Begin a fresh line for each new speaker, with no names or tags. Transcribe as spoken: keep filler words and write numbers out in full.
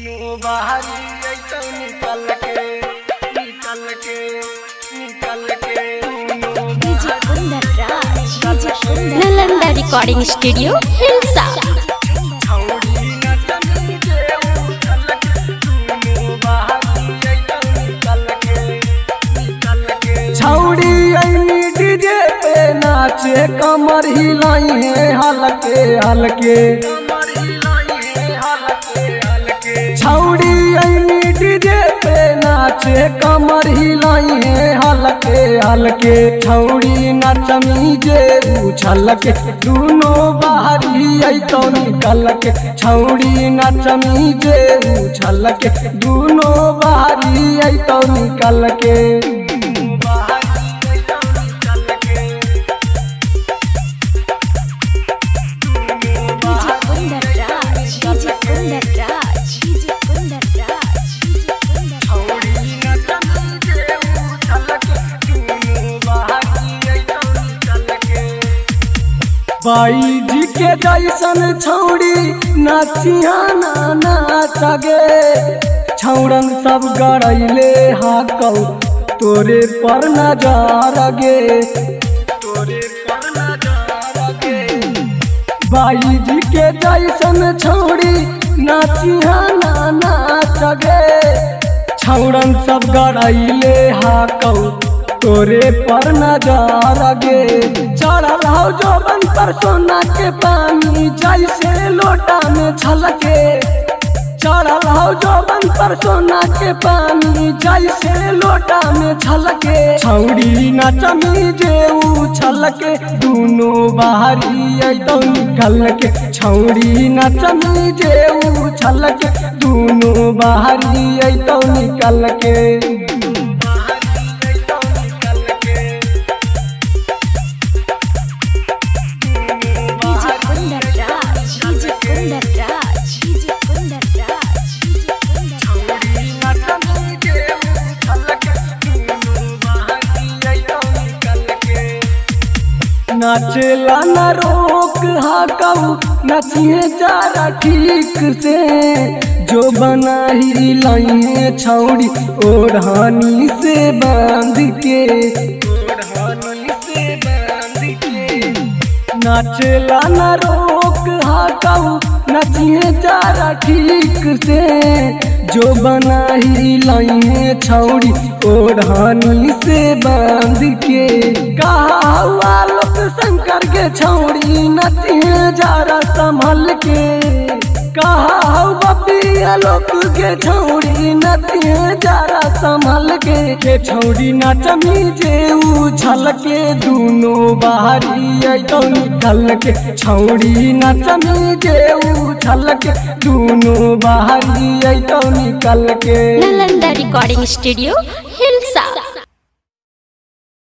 दूनो बाहरी ऐसा निकल के निकल के निकल के
DJ Kundan Raj DJ Kundan Nalanda recording studio Hilsa
नाचे कमर हिलाई है हलके हलके छौड़ी ऐनी डीजे पे नाचे कमर हिलाई है हलके हलके छौड़ी नचमी जे उछलके दूनो बाहरी आई तो निकल के छौड़ी नचमी जे उछलके दूनो बाहरी आई तो निकल के बाई जी के जैसन छौड़ी नाचिया ना नाच गे छौड़न सब गड़ैले हाकौ तोरे पर नजार गे तोरे पर नजार गे बाई जी के जैसन छौड़ी नाचिया ना नाच गे छौड़न सब गड़ैले हाकौ तोरे पर नजार गे चढ़ल हो जोबन पर सोना के पानी जैसे लोटा में छलके चढ़ल हो जोबन पर सोना के पानी जैसे लोटा में छलके छौड़ी नचमी जे उछलके दूनो बाहरी आई तो निकल के छौड़ी नचमी जे उछलके दूनो बाहरी आई तो निकल के नाचेला न रोक हाकौ नचिए जारा ठीक से जो बना ही लाइए छौड़ी ओढ़ानी से बांध के ओढ़ानी से बांध के नाचेला न रोक हाकौ नचिए जारा ठीक से जो बना ही लाइए छौड़ी ओढ़ानी से बांध के कहा हुआ लोक शंकर के छौड़ी नचिए जारा संभल के कहा बपिया लोक के छौड़ी नचिए जारा संभल के के छौड़ी नचमी जे उछल के दूनो बाहरी आई तो निकल के छौड़ी नचमी जे उछल के दूनो बाहरी आई तो निकल के
नालंदा रिकॉर्डिंग स्टूडियो